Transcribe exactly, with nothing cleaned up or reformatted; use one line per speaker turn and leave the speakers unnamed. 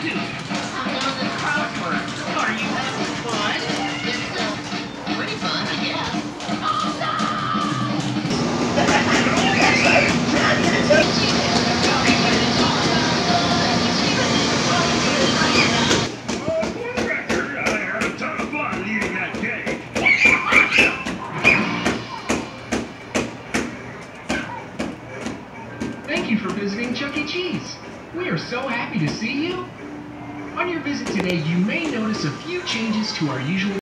doing? I'm doing this crossword. Are you having fun? It's uh, pretty fun, I guess.
Thank you for visiting Chuck E. Cheese. We are so happy to see you. On your visit today, you may notice a few changes to our usual